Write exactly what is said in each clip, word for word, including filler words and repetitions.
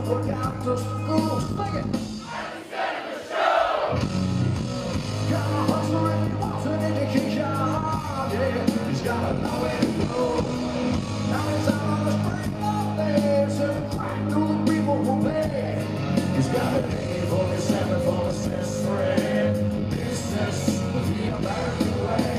Look out to school, sing it. Gotta hustle if he wants an education, yeah. He's gotta know where to go. Now he's out on the street all day, serving crack to the people who pay. He's got an A forty-seven for his sister. This is the American way.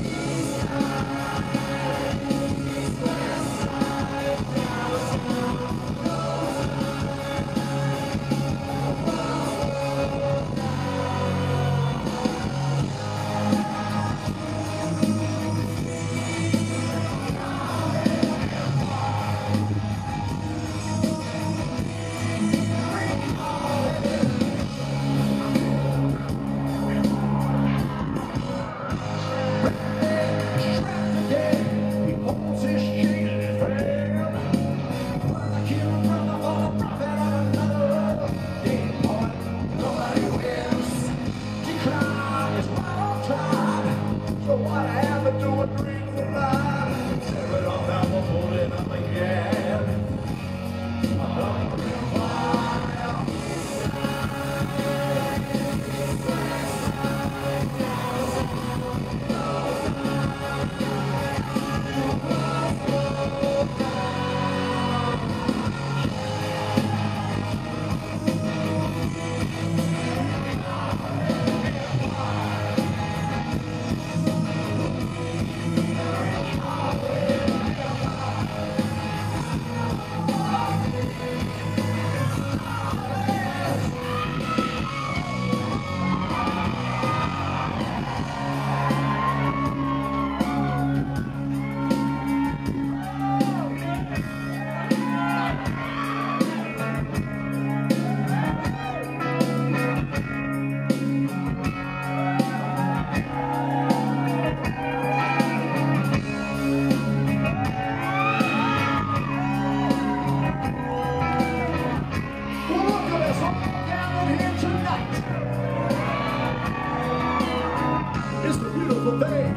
It's the beautiful day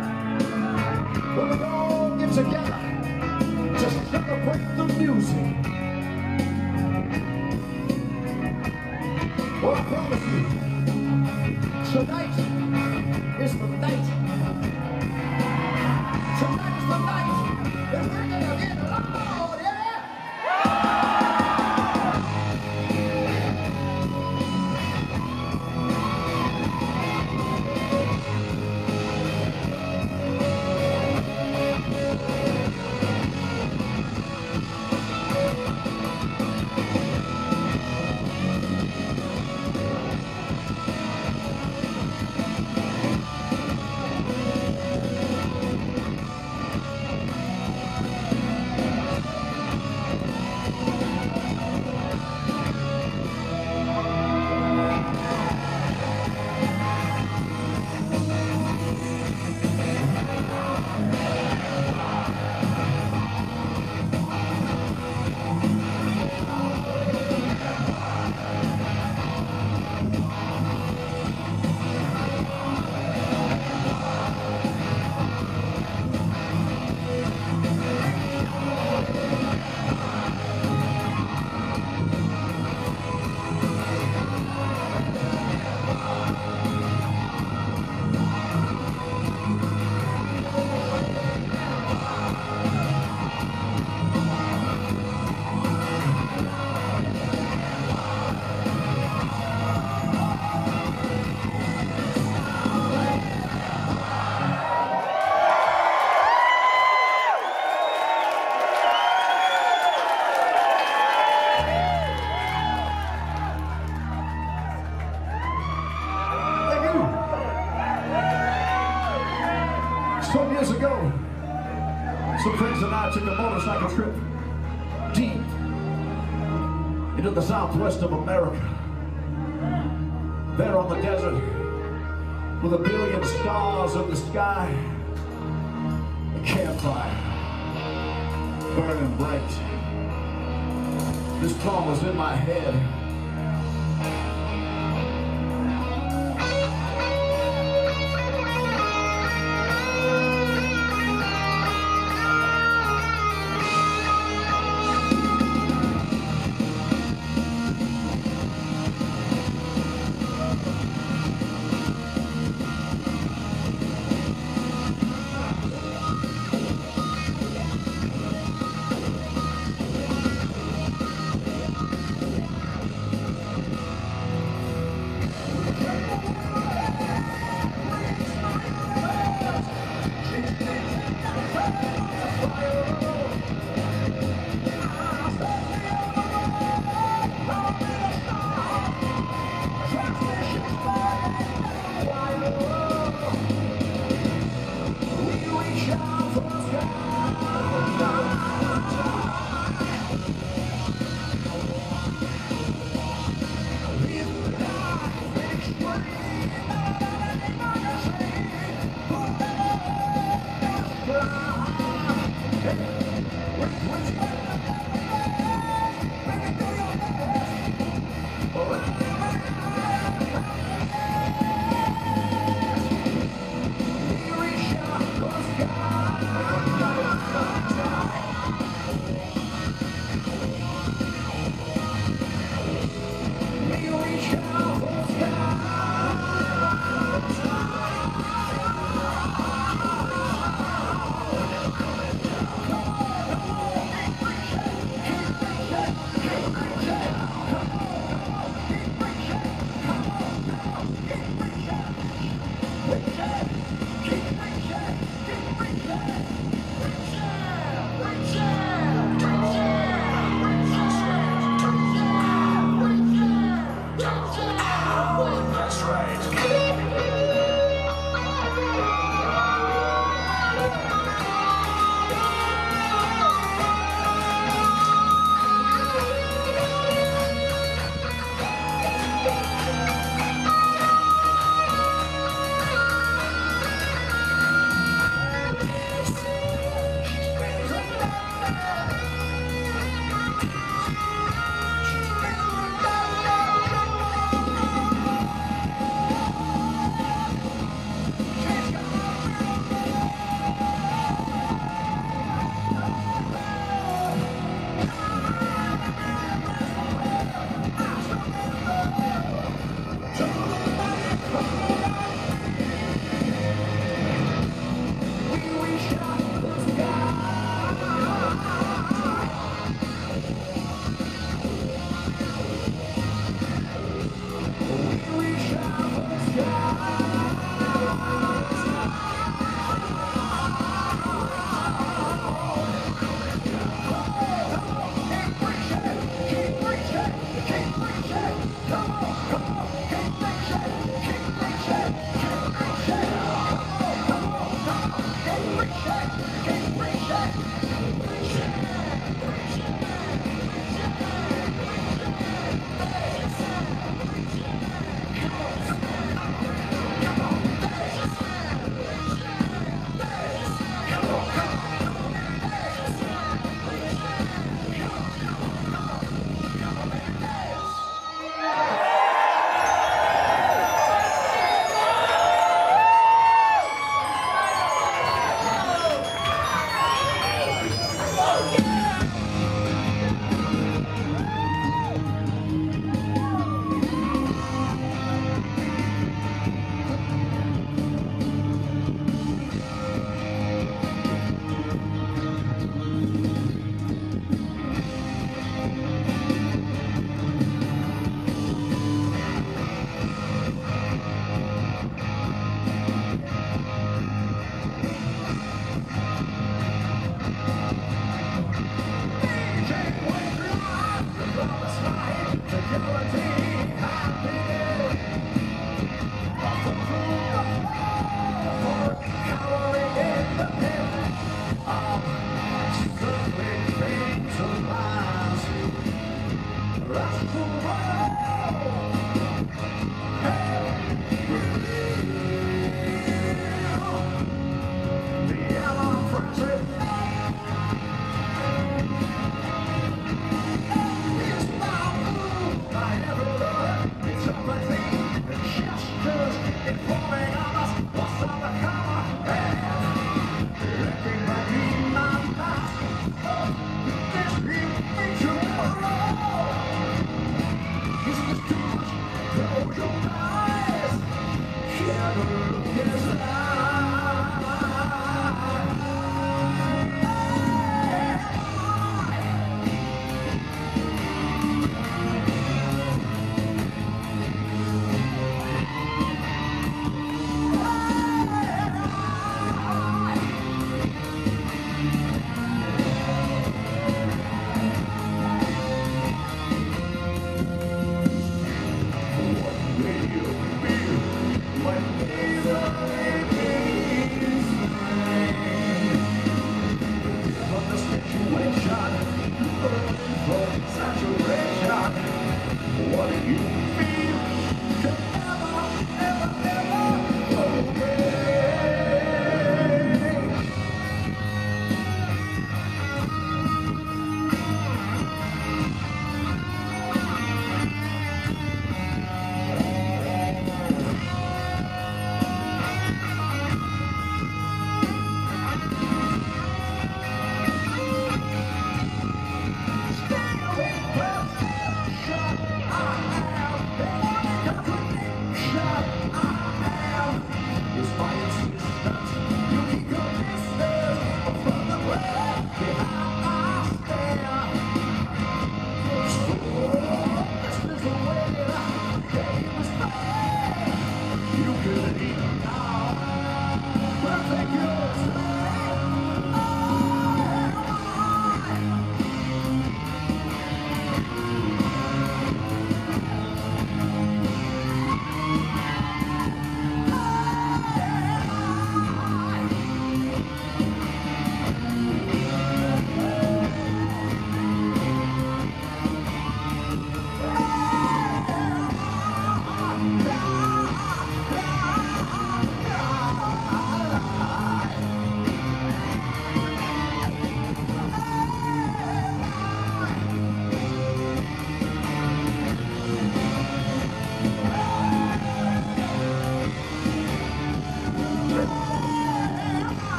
when we all get together to celebrate the music. Well, I promise you, tonight is the night. Tonight is the night that we're gonna get loud, yeah? Some years ago, some friends and I took a motorcycle trip deep into the southwest of America. There on the desert, with a billion stars in the sky, a campfire burning bright. This song was in my head.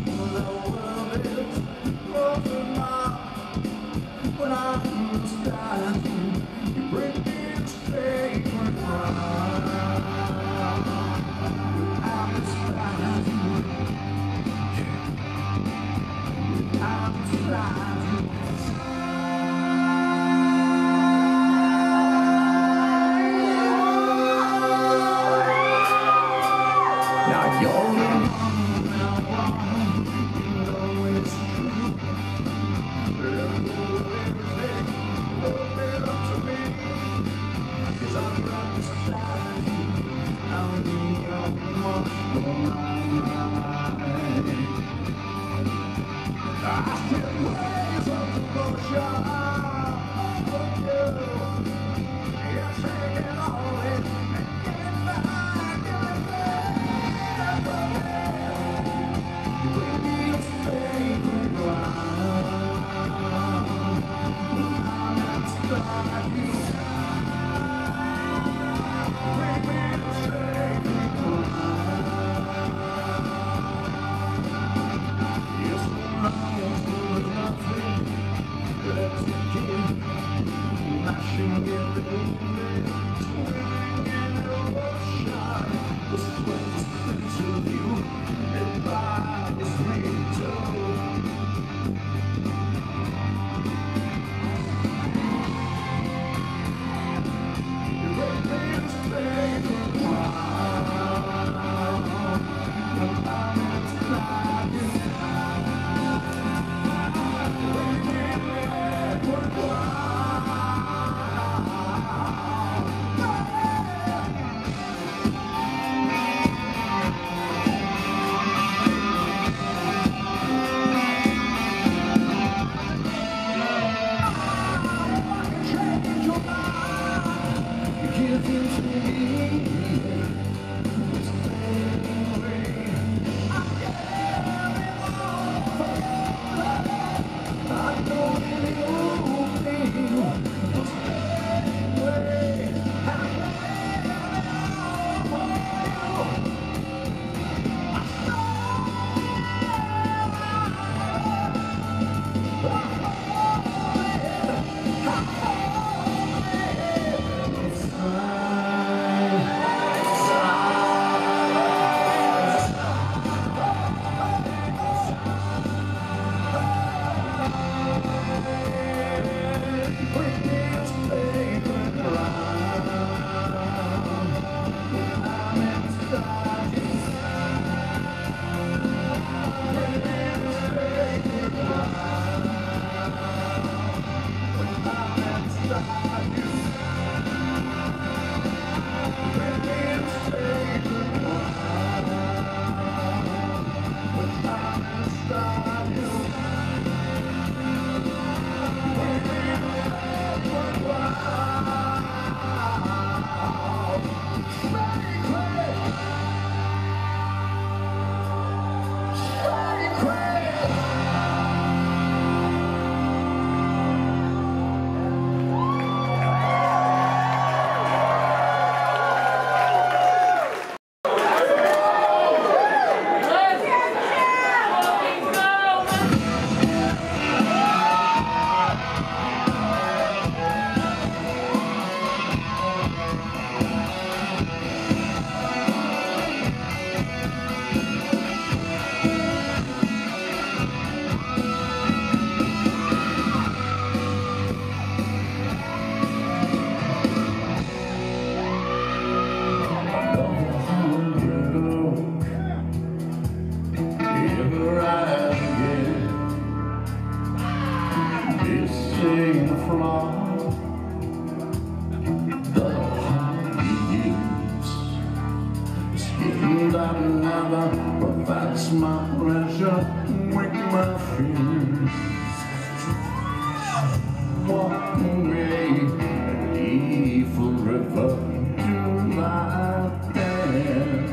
When I'm standing, you bring me a sacred ground. I'm standing, I'm standing. Now you're the one I want, you know it's true. Provides my pleasure, wake my fears. Walk away and leave forever to my bed.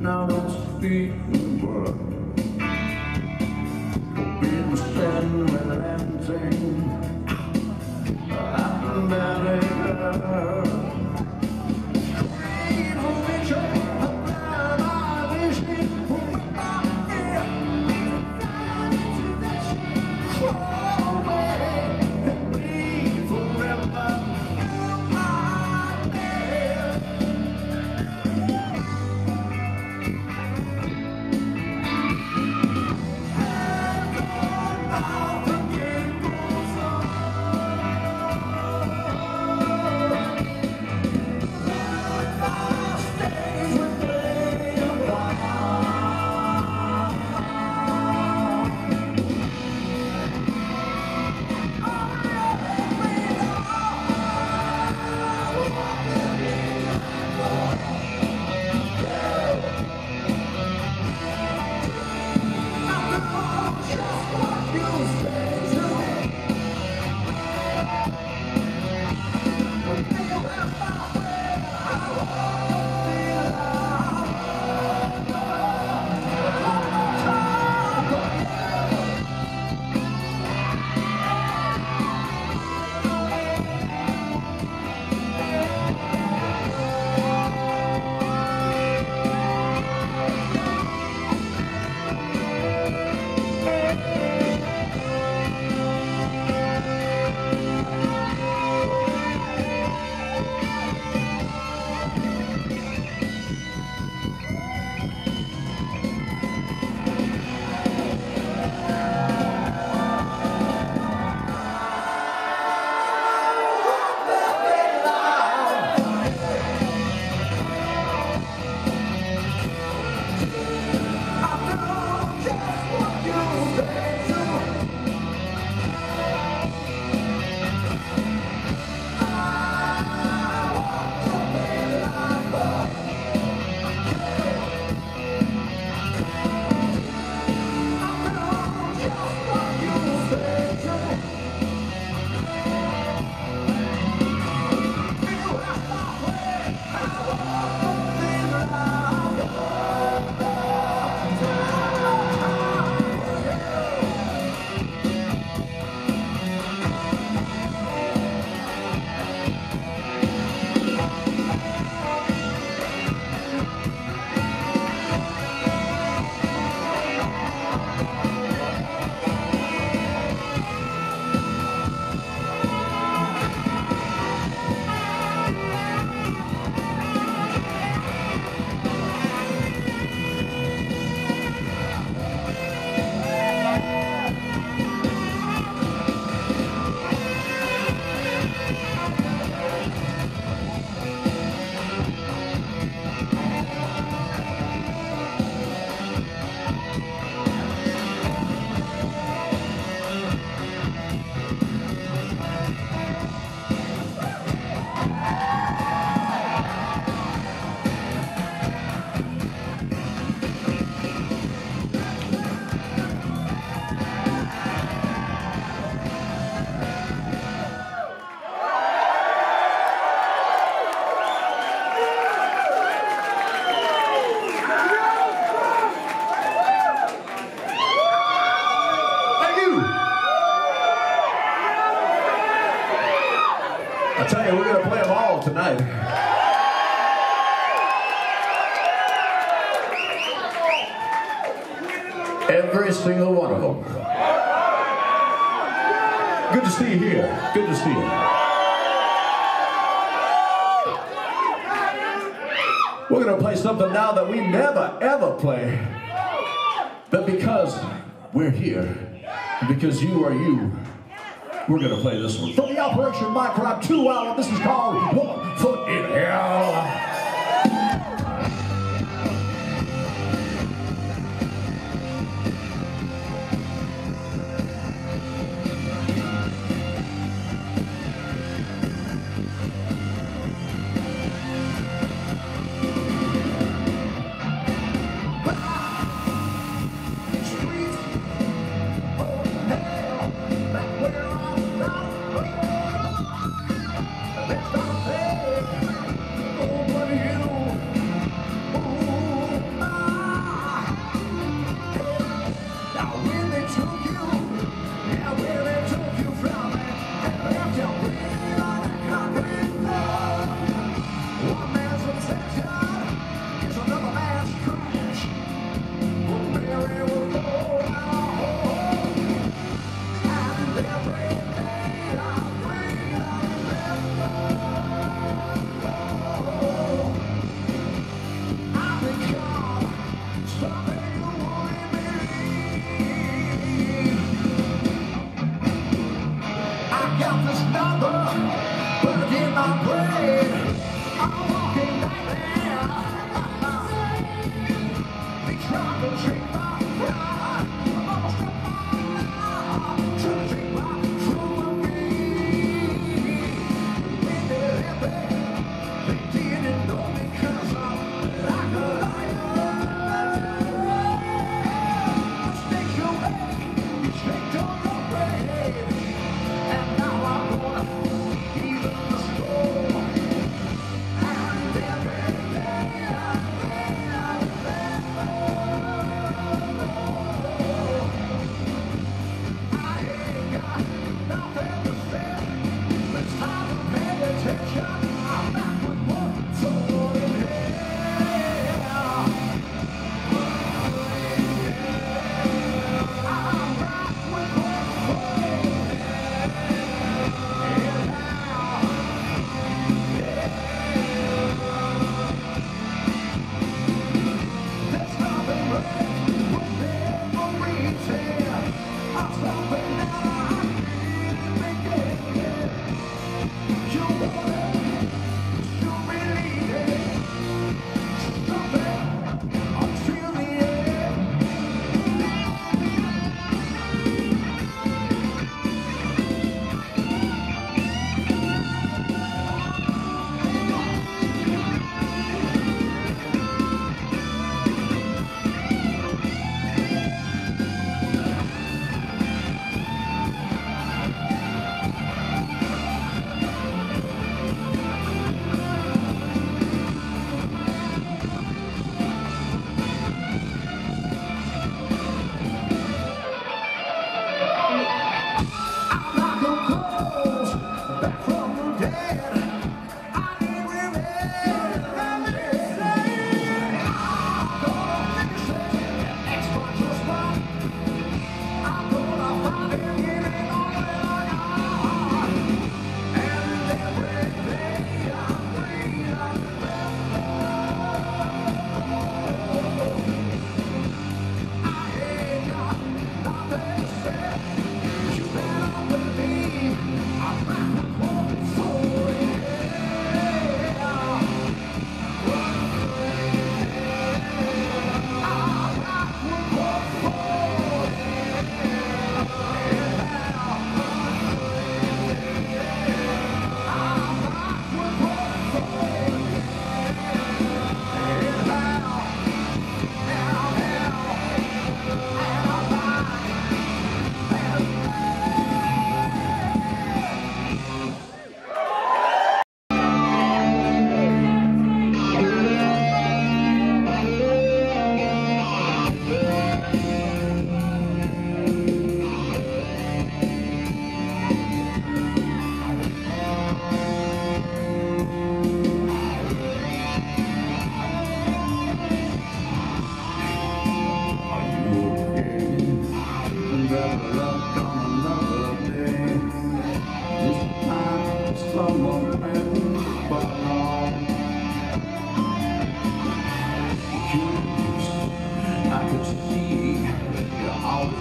Now don't speak the word. Been standing with an empty I'm married her. Train on the train, I'm glad I wish it would not be. Fall away and be forever. I tell you, we're going to play them all tonight. Every single one of them. Good to see you here. Good to see you. We're going to play something now that we never, ever play. But because we're here, and because you are you, we're going to play this one. From the Operation Mike Rock two album, this is called One Foot in Hell. Oh,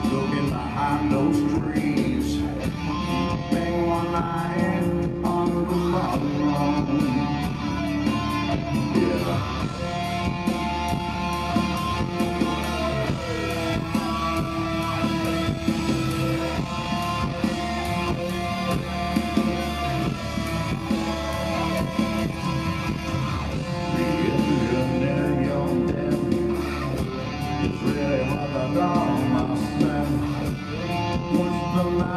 looking behind those trees. Bang one night on the bottom rung. Yeah. It's really what I done myself. What's the matter?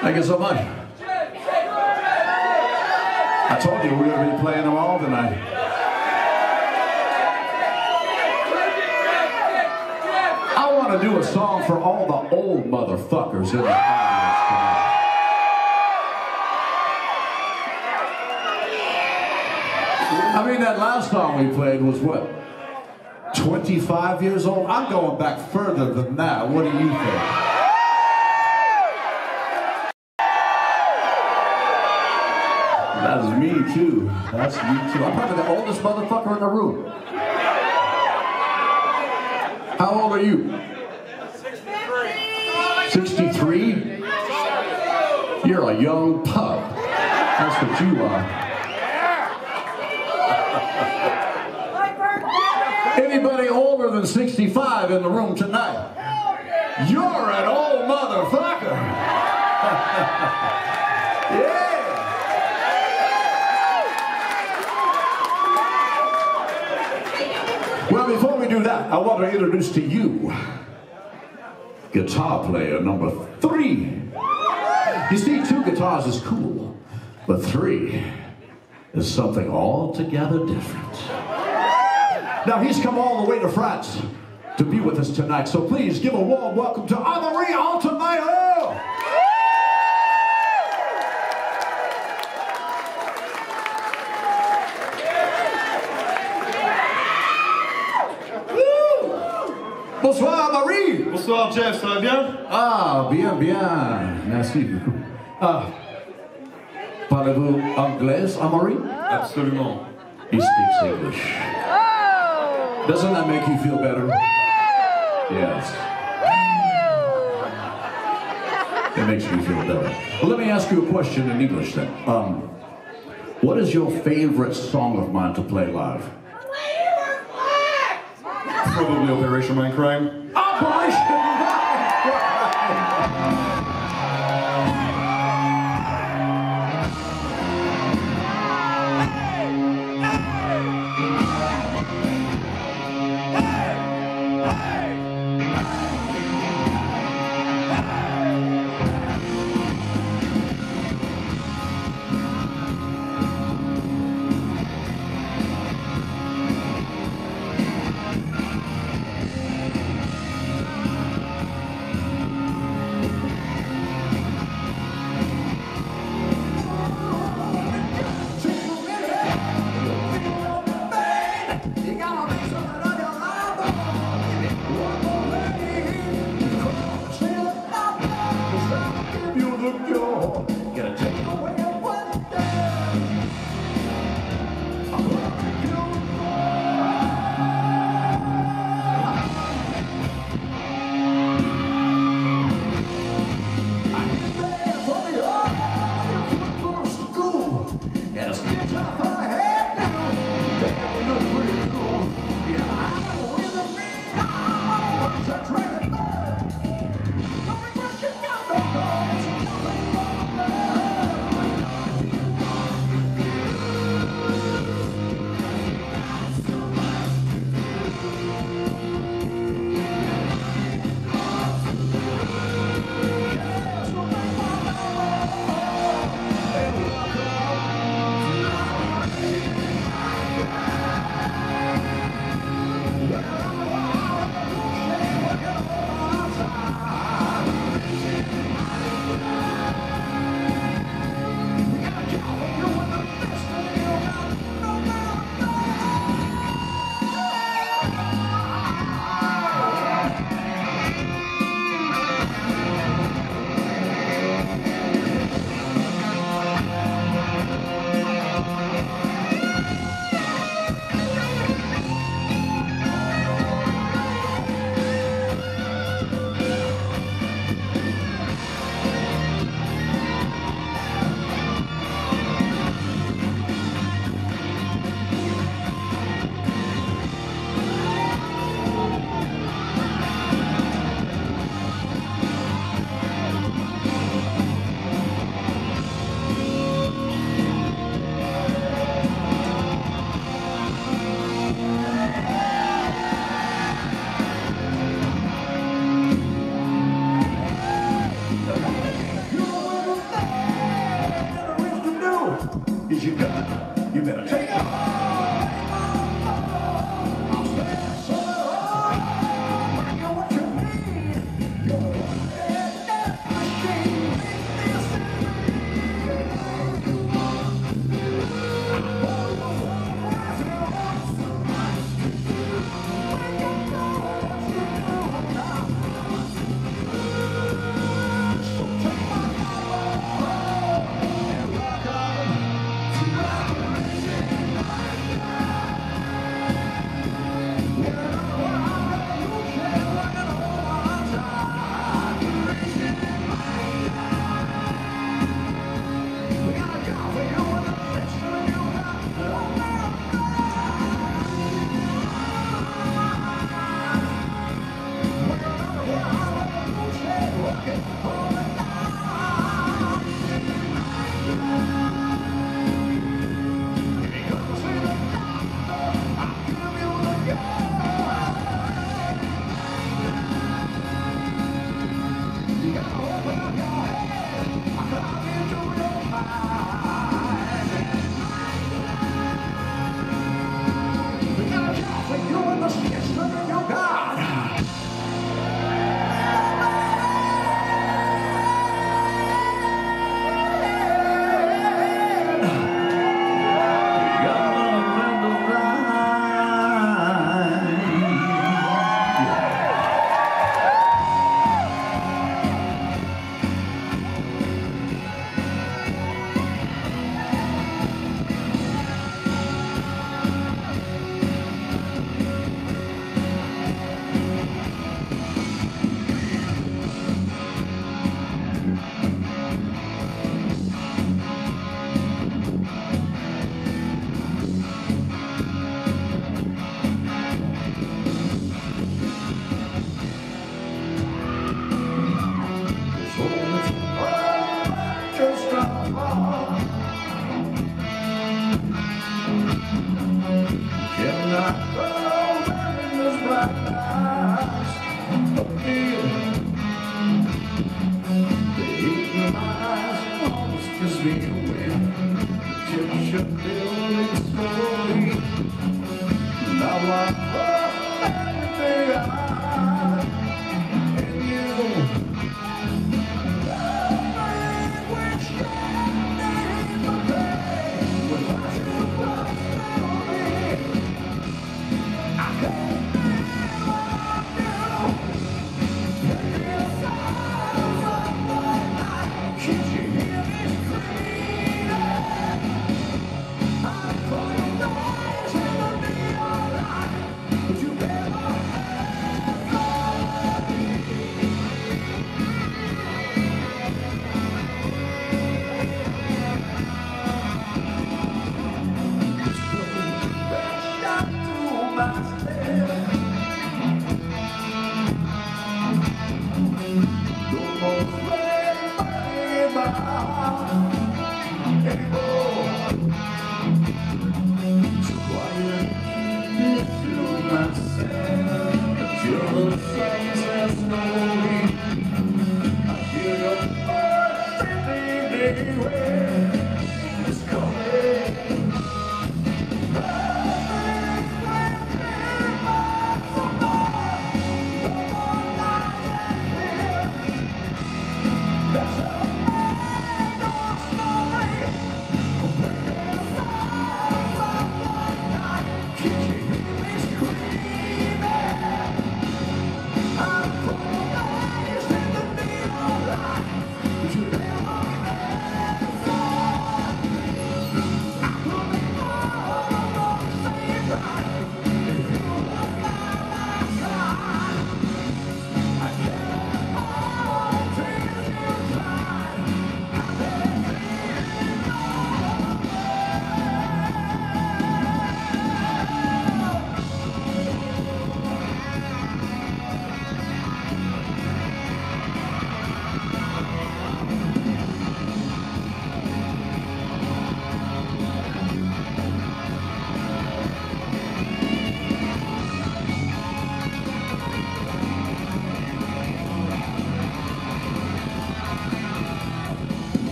Thank you so much. I told you we were going to be playing them all tonight. I want to do a song for all the old motherfuckers in the audience tonight. I mean, that last song we played was what? twenty-five years old? I'm going back further than that. What do you think? That's me too. That's me too. I'm probably the oldest motherfucker in the room. How old are you? sixty-three? You're a young pup. That's what you are. Anybody older than sixty-five in the room tonight? You're an old motherfucker. Yeah. Well, before we do that, I want to introduce to you guitar player number three. You see, two guitars is cool, but three is something altogether different. Now, he's come all the way to France to be with us tonight, so please give a warm welcome to Amaury Altomayor. Bonsoir, Amaury. Bonsoir, Jeff, ça va bien? Ah, bien, bien. Merci beaucoup. Ah, parlez-vous anglais, Amaury? Absolument. He speaks English. Doesn't that make you feel better? Yes. It makes me feel better. Well, let me ask you a question in English then. Um, what is your favorite song of mine to play live? Probably Operation Mindcrime. Operation Mindcrime!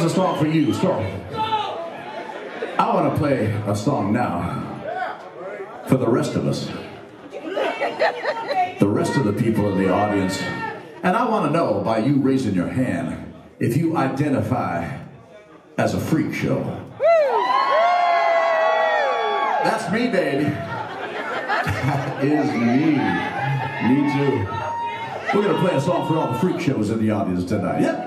a song for you. Sorry. I want to play a song now for the rest of us. The rest of the people in the audience. And I want to know by you raising your hand if you identify as a freak show. That's me, baby. That is me. Me too. We're going to play a song for all the freak shows in the audience tonight. Yep.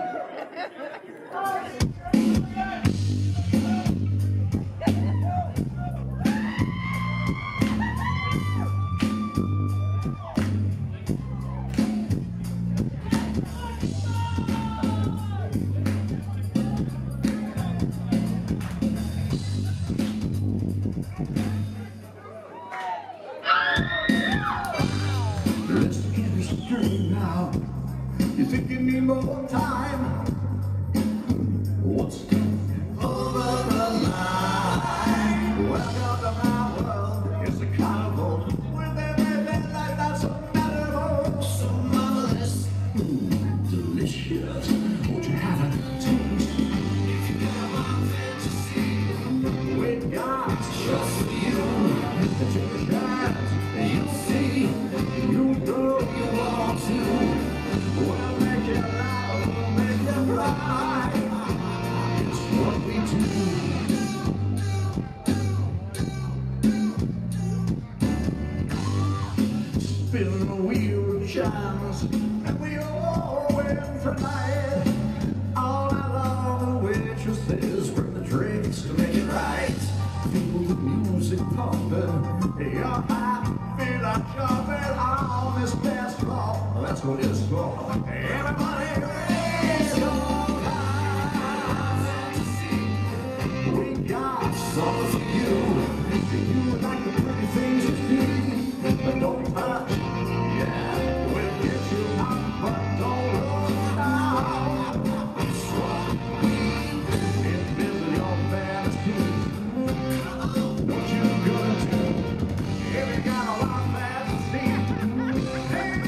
You think you need more time? What's over the line? Welcome to my world. It's a carnival with everything like that's unbearable. So marvelous, mm, delicious. Won't you have a taste? If you got my fantasy, we got just for you. Take a shot, and you'll see. You know you want to. We'll make it loud, we'll make it cry. It's what we do. Spin the wheel chimes, and we all win tonight. All night long, the waitresses bring the drinks to make it right. Feel the music pumping, you're high, feel like jumping on this dance floor. That's what it's for. Everybody raise your hands. We got something for you. You like the pretty things you see, but don't touch. Yeah, we'll get you out, but don't look down. It's what we do. It's busy on fantasy. What you gonna do? If you got a wild fantasy, hey,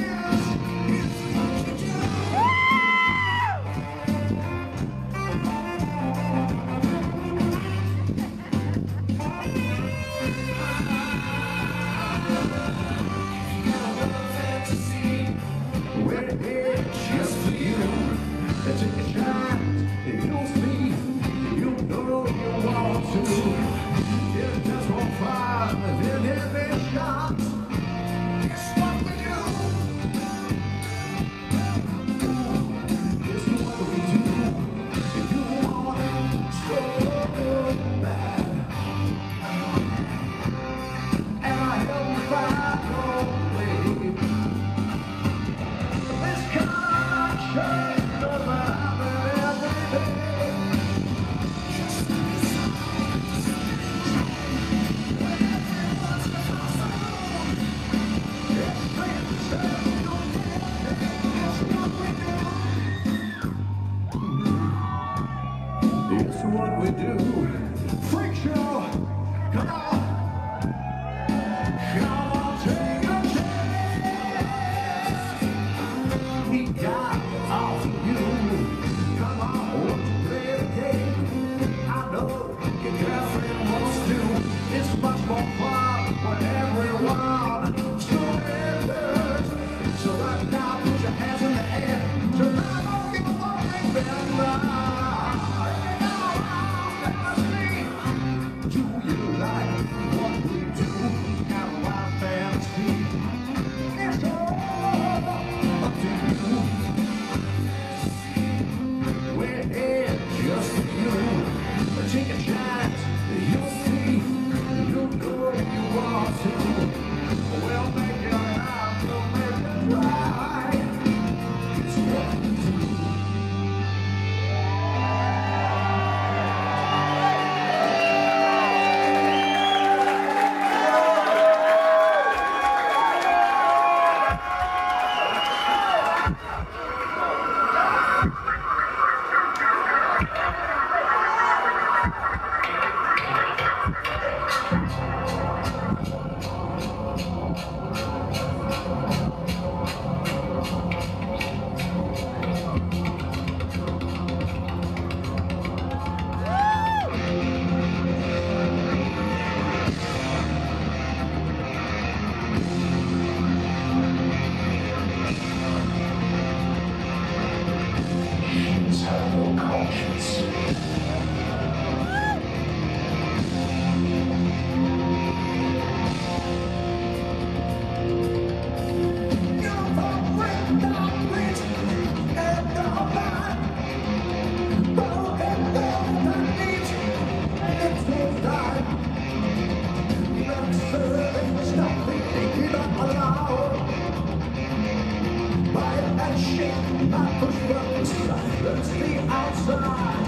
I push buttons, silence the outside.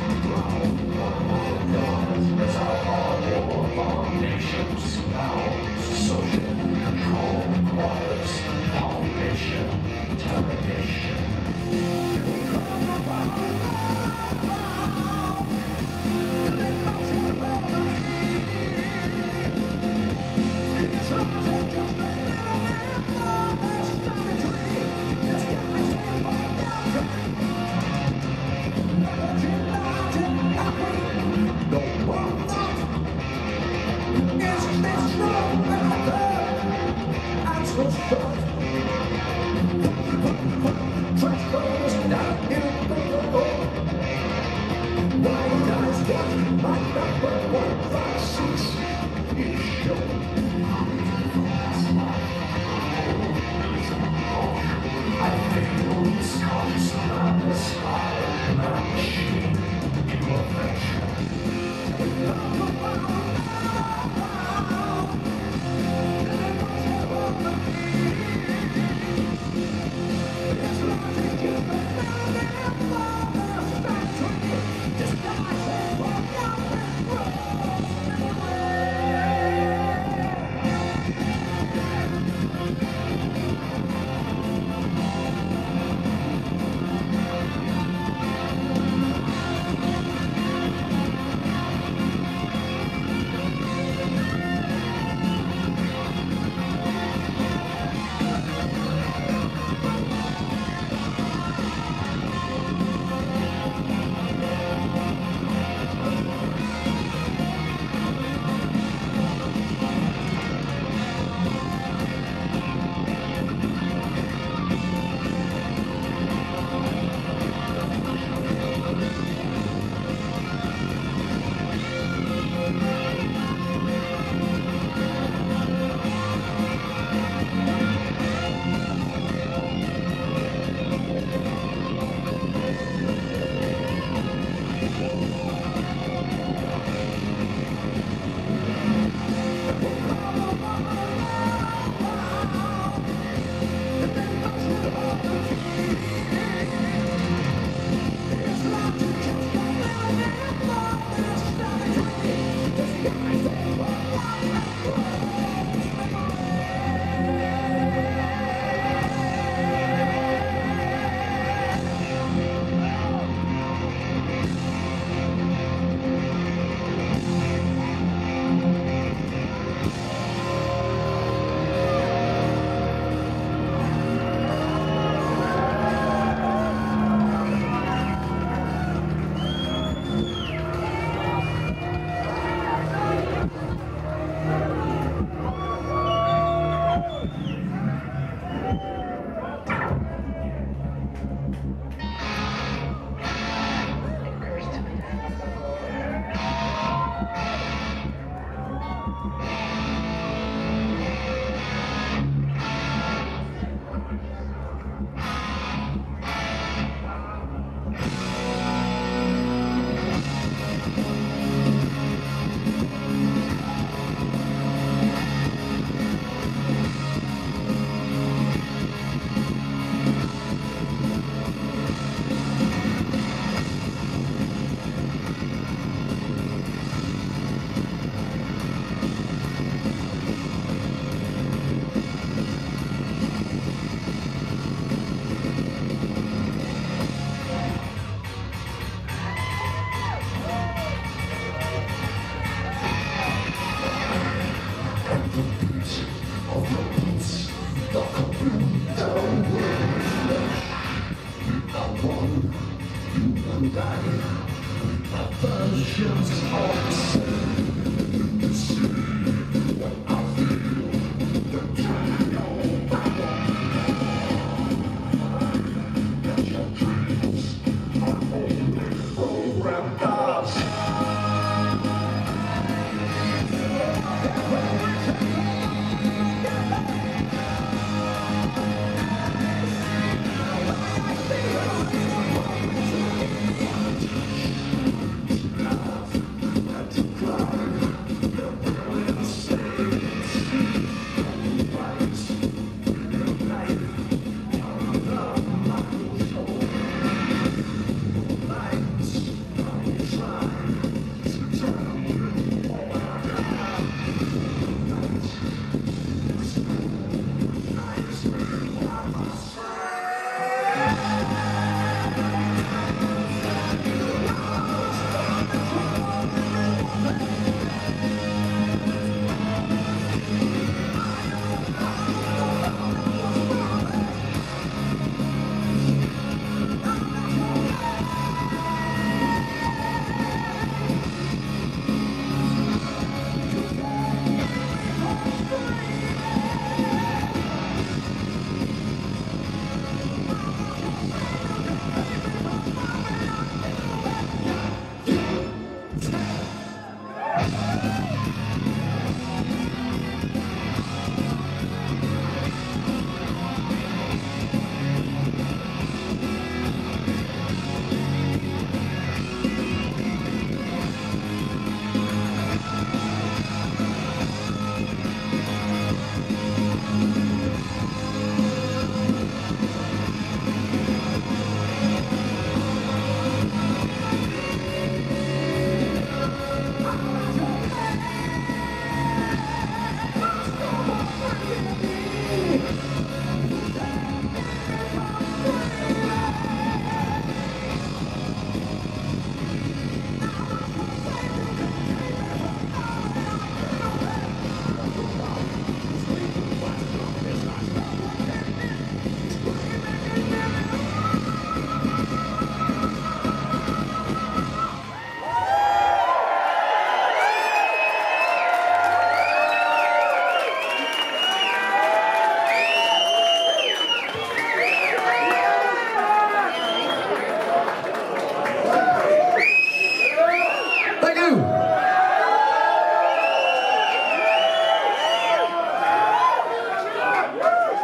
It's our hard war foundations. Now, social control requires foundation, termination.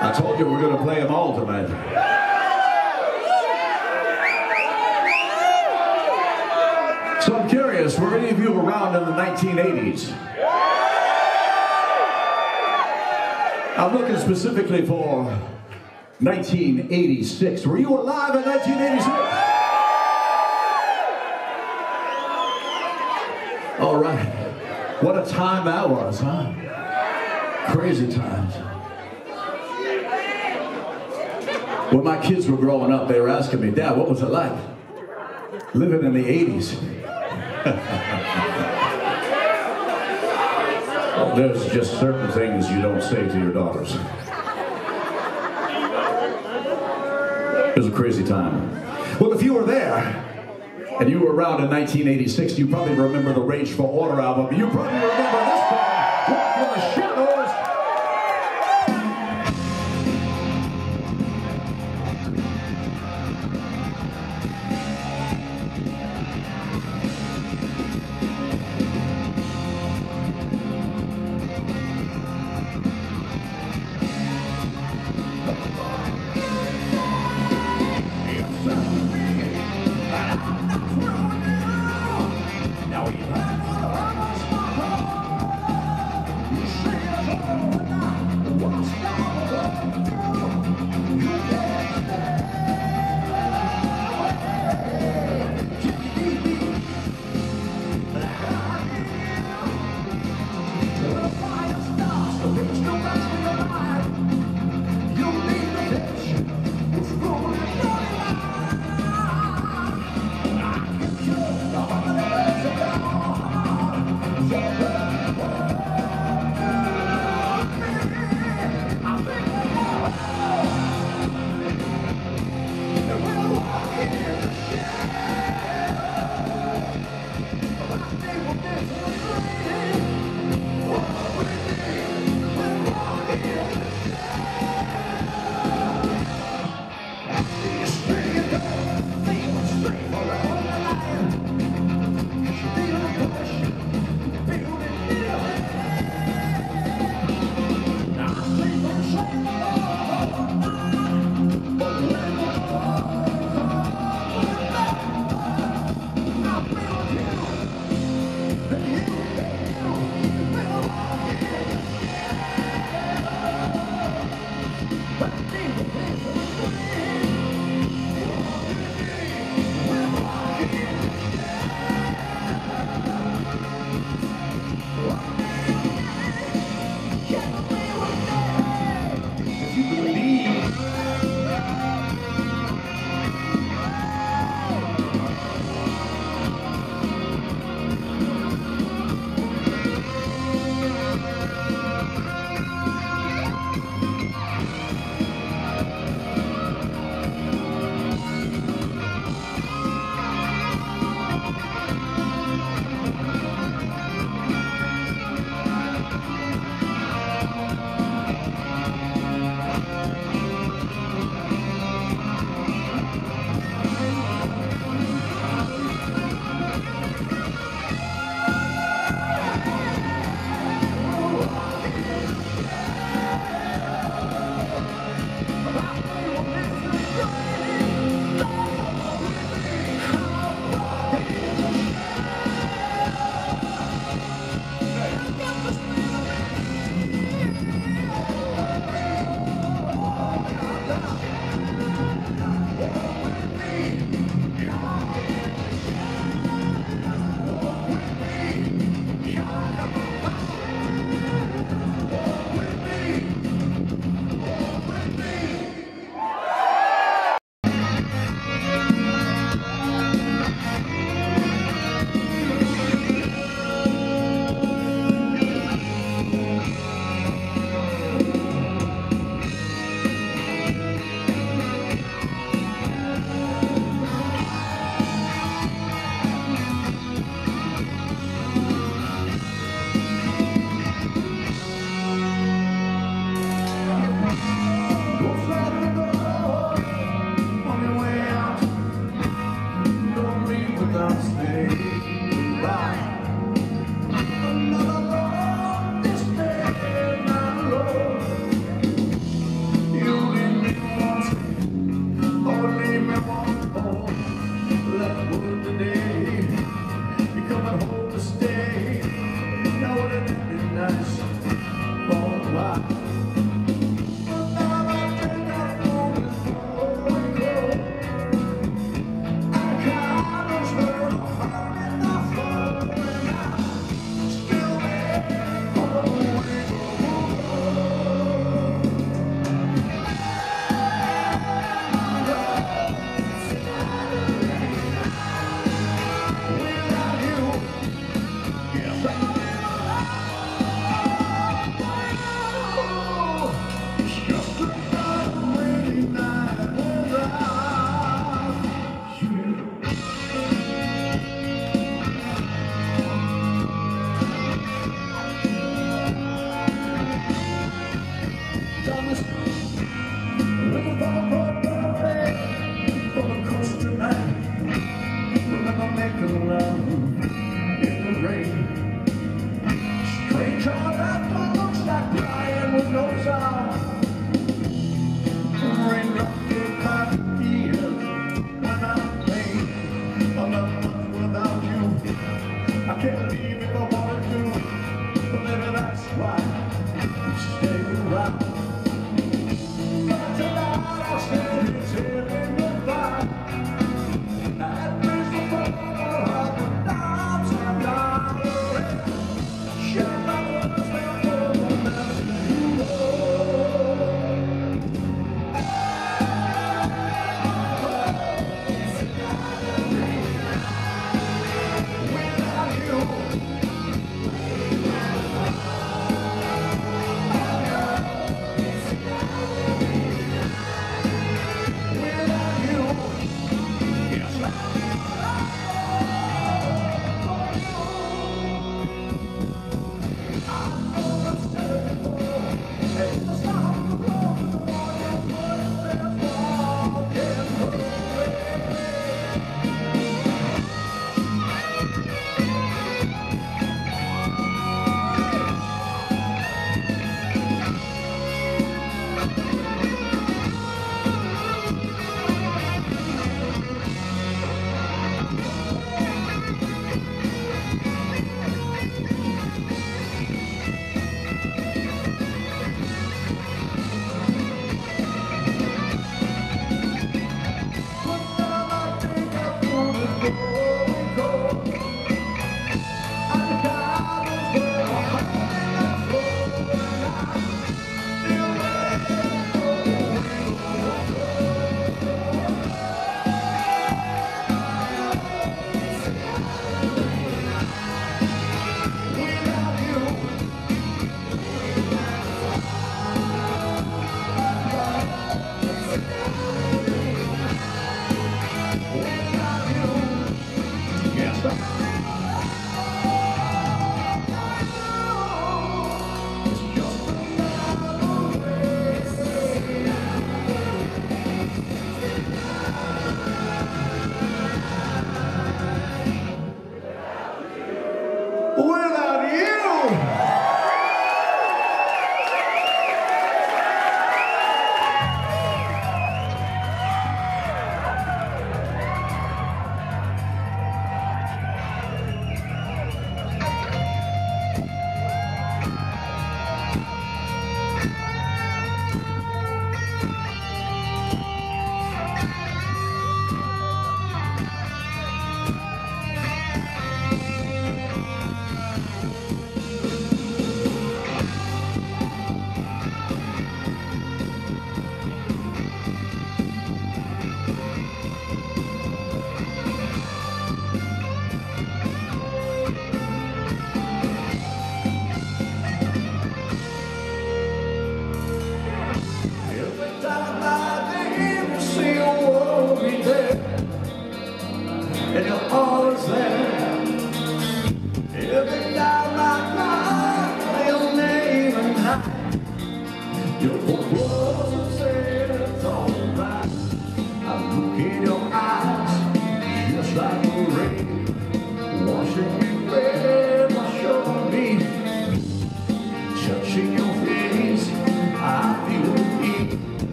I told you we're going to play them all tonight. So I'm curious, were any of you around in the nineteen eighties? I'm looking specifically for nineteen eighty-six. Were you alive in nineteen eighty-six? All right. What a time that was, huh? Crazy times. When my kids were growing up, they were asking me, Dad, what was it like living in the eighties? There's just certain things you don't say to your daughters. It was a crazy time. Well, if you were there, and you were around in nineteen eighty-six, you probably remember the Rage for Order album. You probably remember this song, Walk in the Shadows. Looking for a broad birthday from the coast tonight. Remember making love in the rain. Strange how that looks like crying with no sound. Raindrops get my ears when I'm playing. I'm not much without you. I can't leave if I wanted to, but maybe that's why you stay around. But tonight I'll stay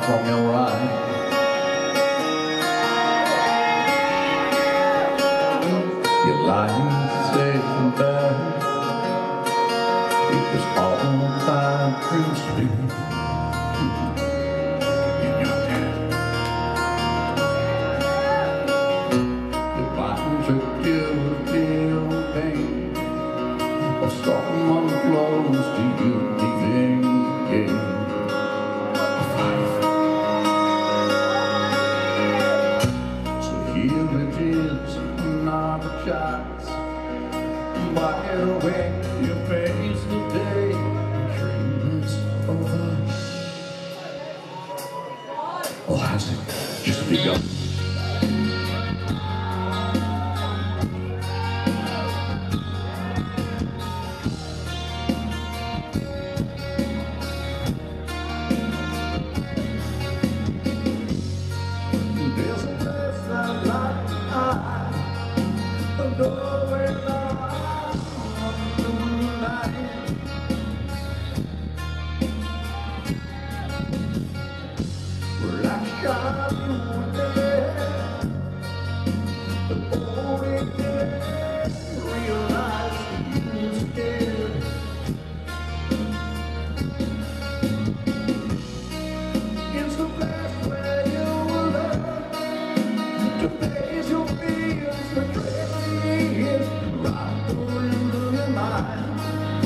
from your right. Your life safe and bad. It was all by Prince Spirit in your hand. If I can give a deal pain, or someone close to you leaving again. Here it is, another chance. By the way you face the day, dreams over. Or has it just begun? There's a place that light I adore when I'm tonight. Where I shot you there, but only then realized you were scared. It's the place where you to face your fears, the crazy is right into your mind.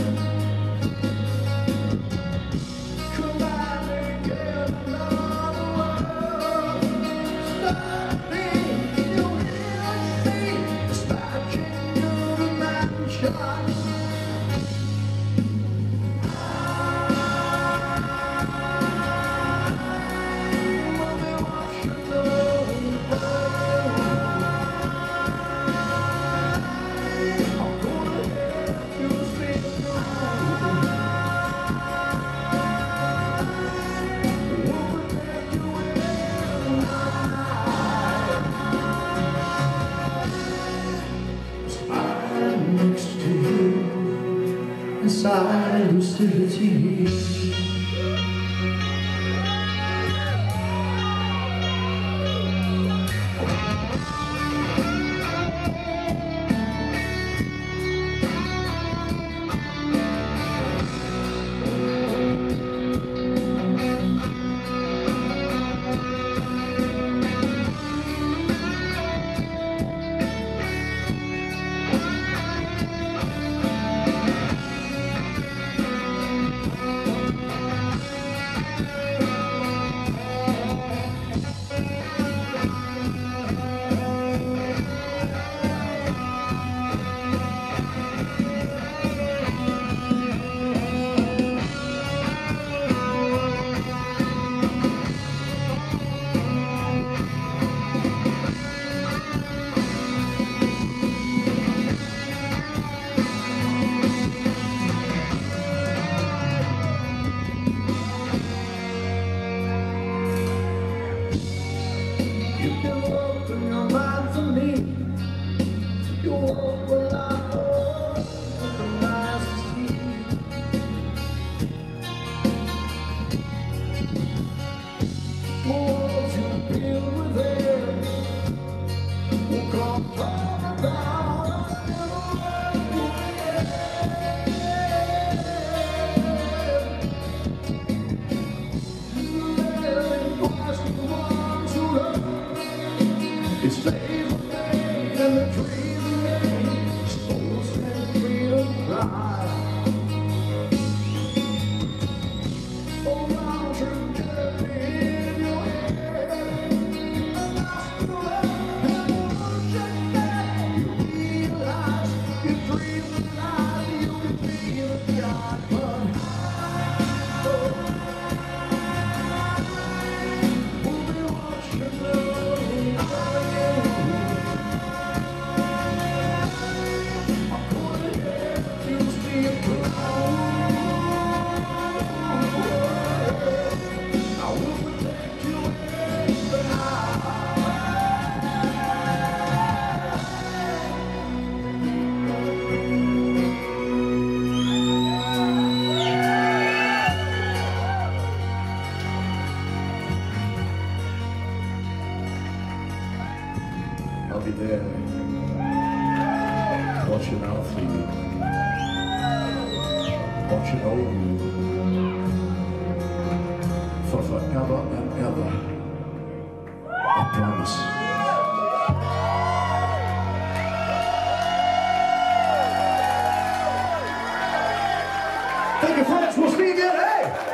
Come on and get another world. Stop being your inner sea, sparking you to mansion. Inside lucidity. You can open your mind to me. You open up, open eyes to see. Walls you build with air will come falling down. It's faith and the dream, souls and freedom cry. Oh, mountain journey in your head. I'll be there watching out for you, watching over you for forever and ever. I promise. Thank you, friends. We'll see you again. Hey!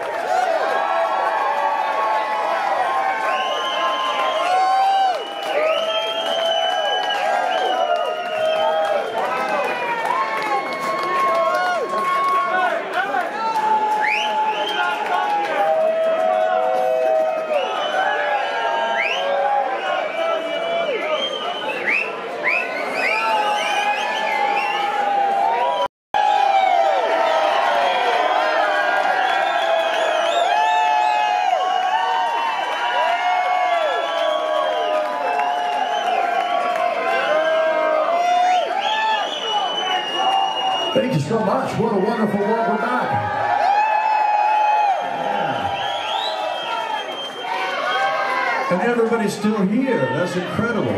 Thank you so much. What a wonderful welcome back. Yeah. And everybody's still here. That's incredible.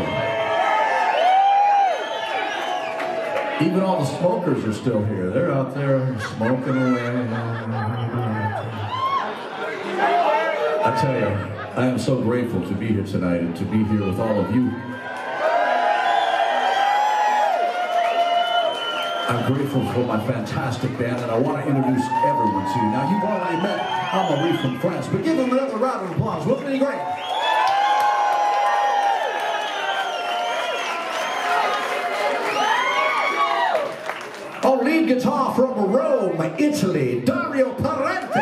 Even all the smokers are still here. They're out there smoking away. I tell you, I am so grateful to be here tonight and to be here with all of you. I'm grateful for my fantastic band, and I want to introduce everyone to you. Now, you've already met Amelie from France, but give them another round of applause. Wouldn't it be great? On lead guitar from Rome, Italy, Dario Parente.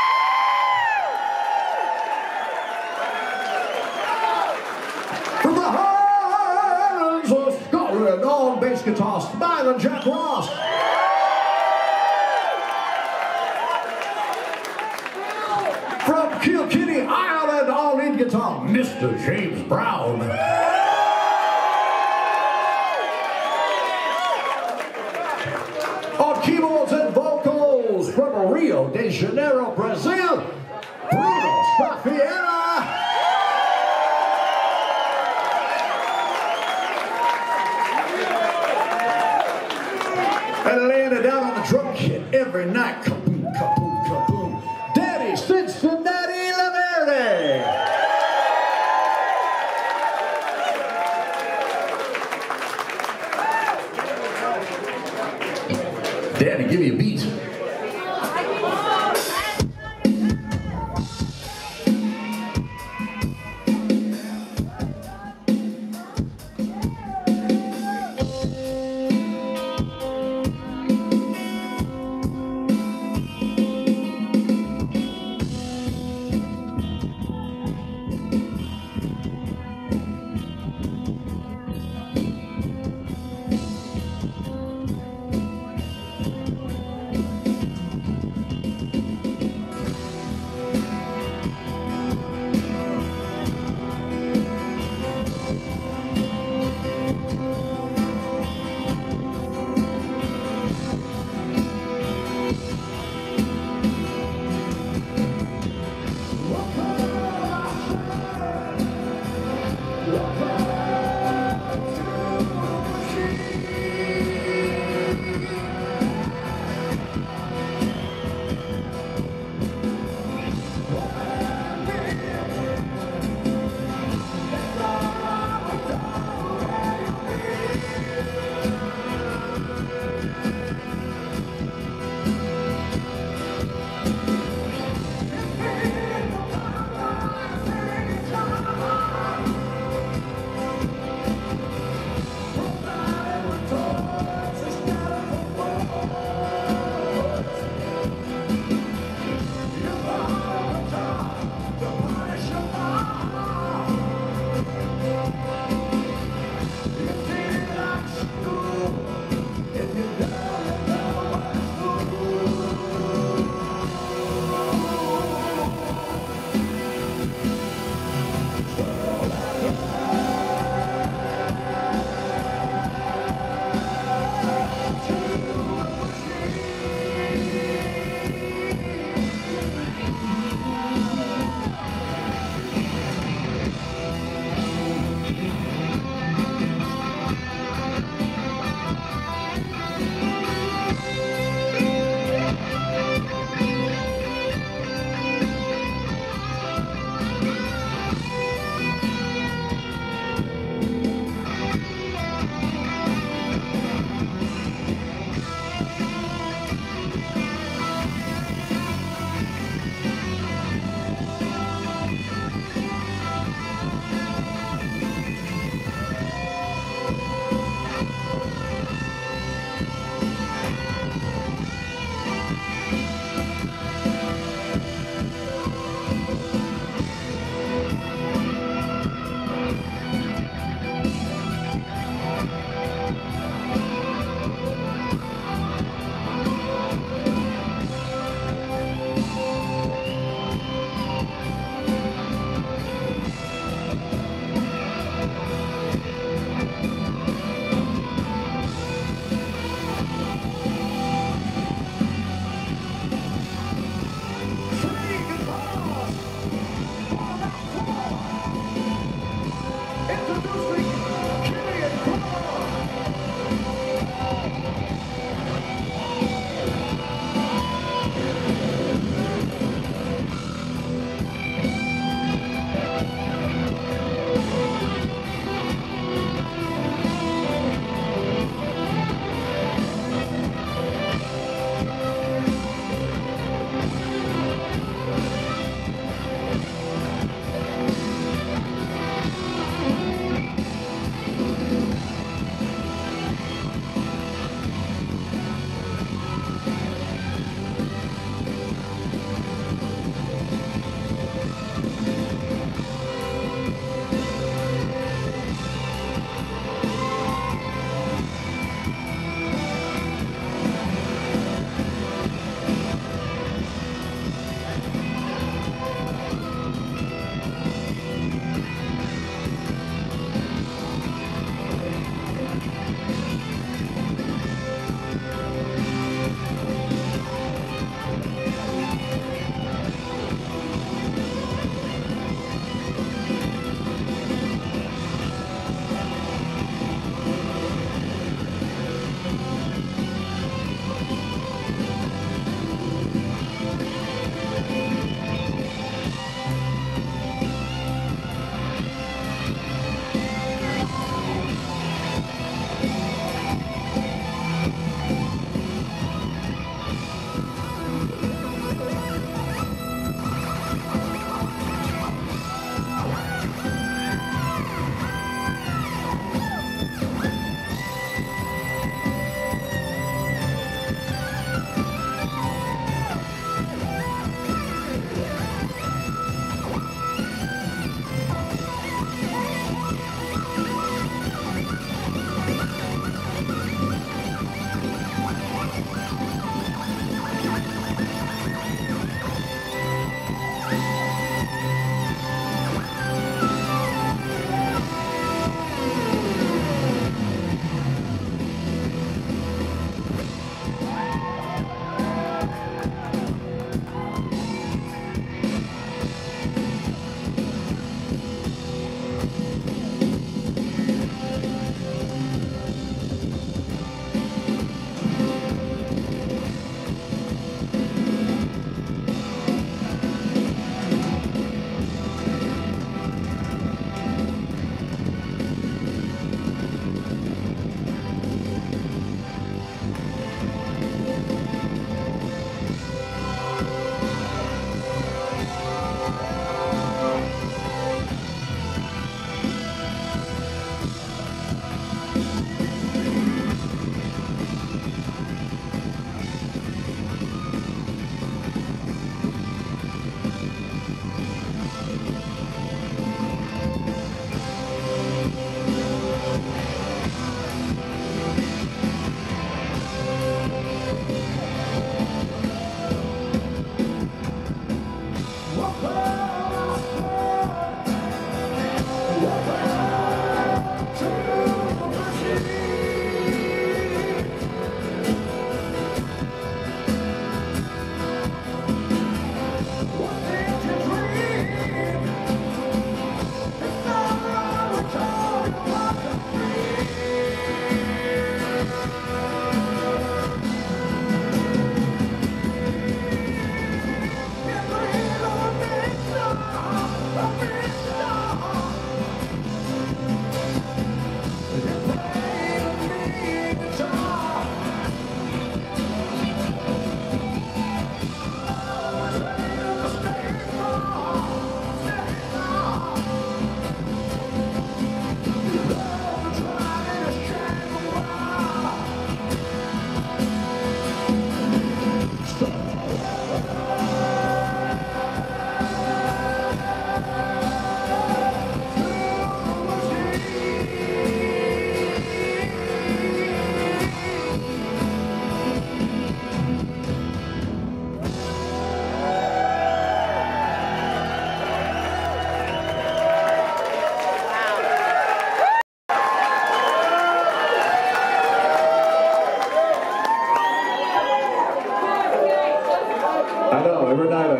From the Highlands of Scotland, on bass guitar, Smiling Jack Ross. From Kilkenny, Ireland, on lead guitar, Mister James Brown. On keyboards and vocals, from Rio de Janeiro, Brazil, Bruno Spaffiera. And laying it down on the drum kit every night. Kaboom, kaboom, kaboom. Daddy Cincinnati LaVerde. Daddy, give me a beat.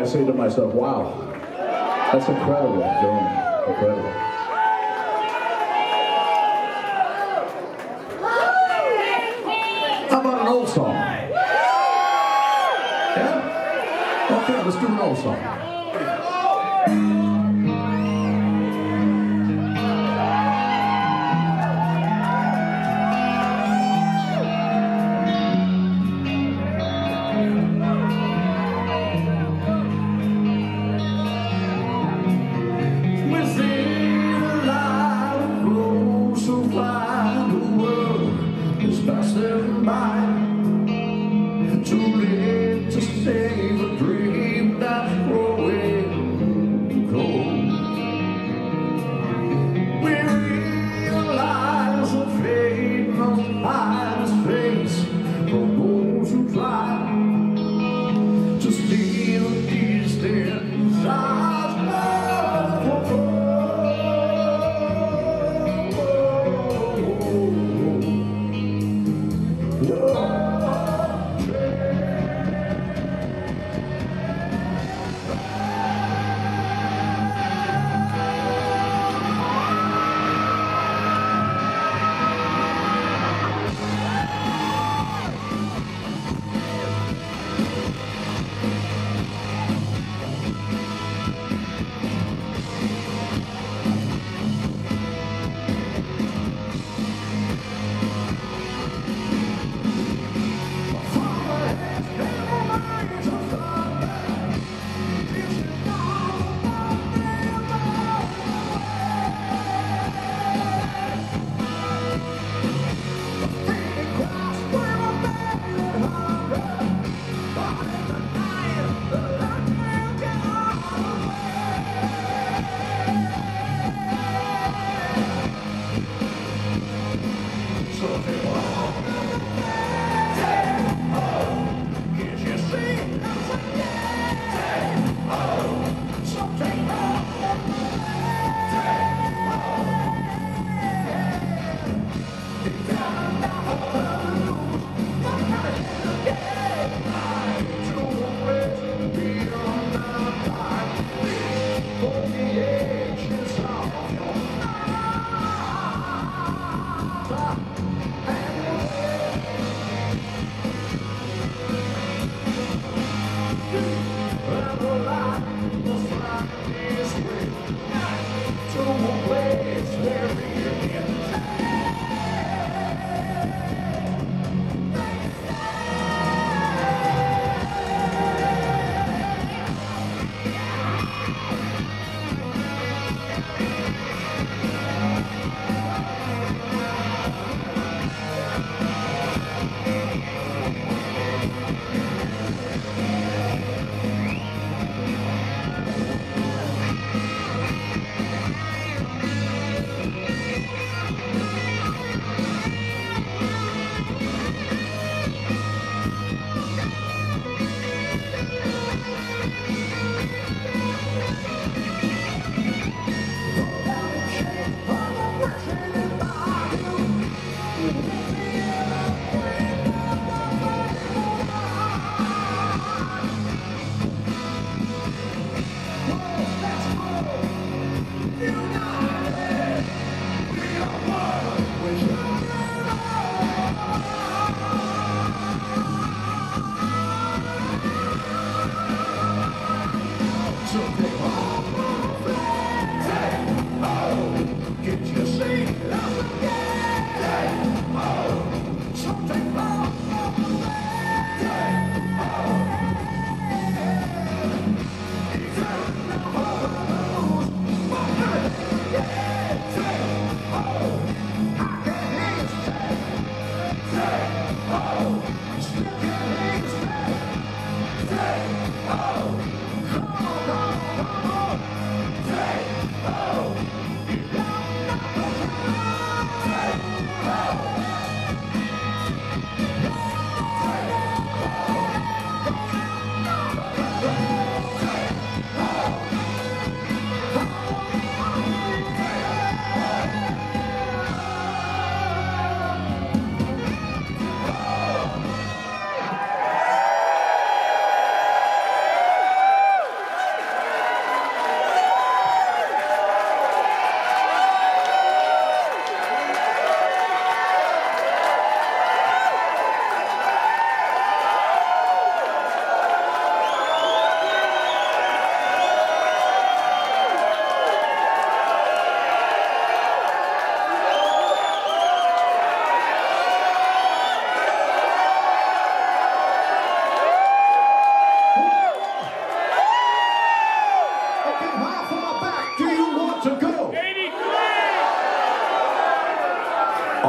say to myself, wow, that's incredible, Joan, incredible. How about an old song? Yeah? Okay, let's do an old song. Too late to save a dream that's growing cold.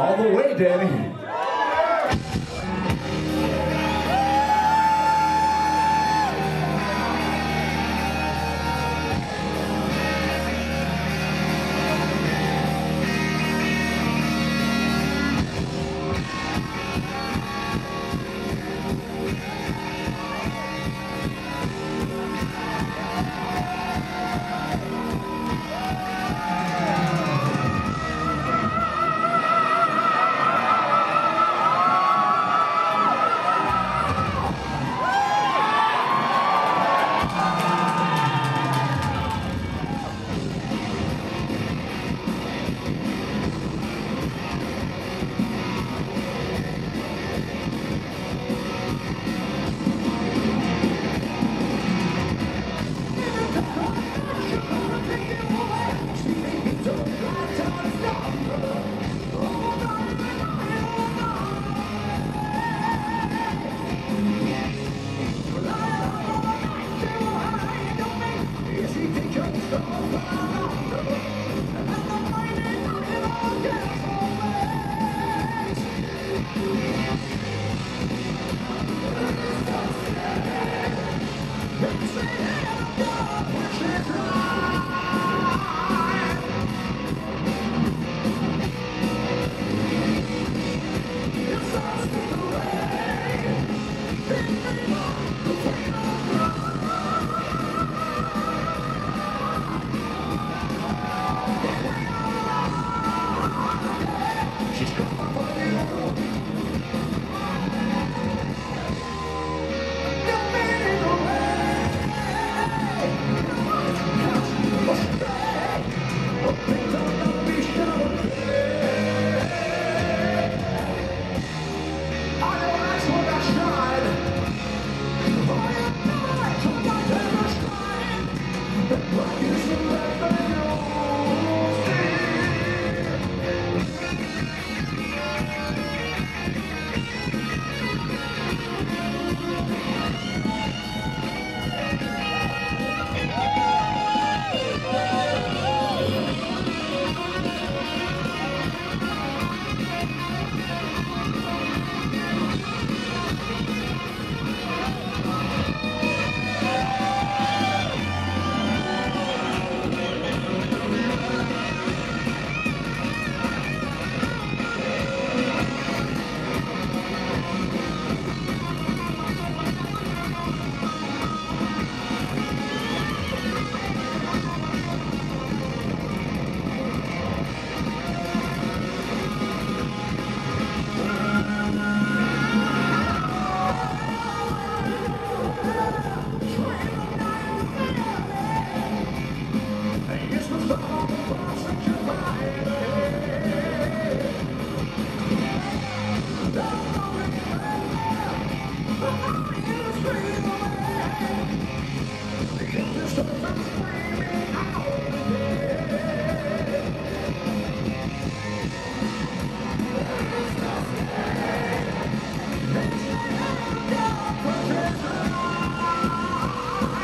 All the way, Danny.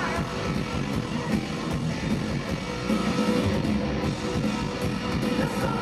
Yes,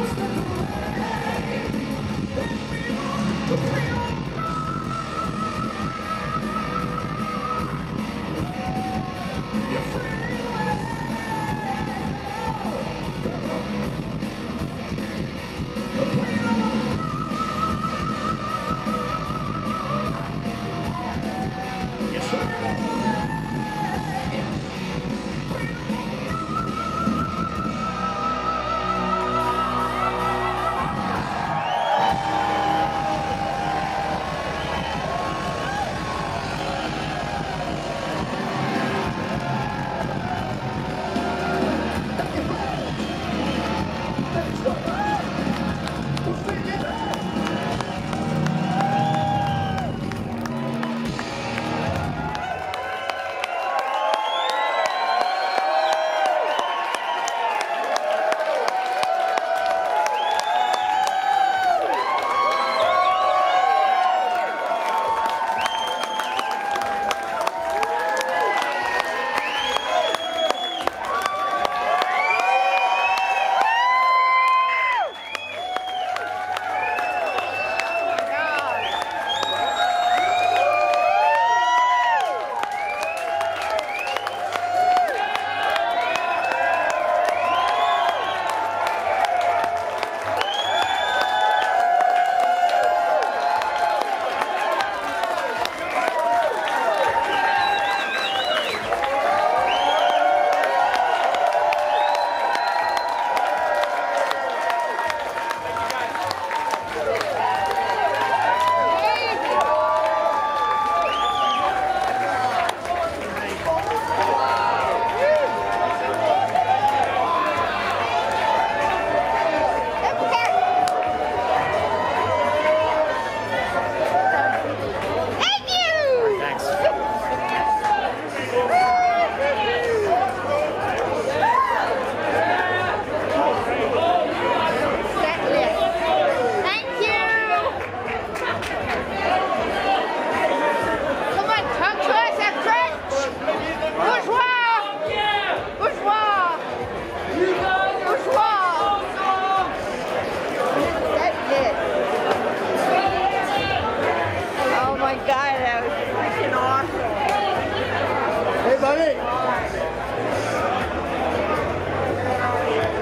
Allez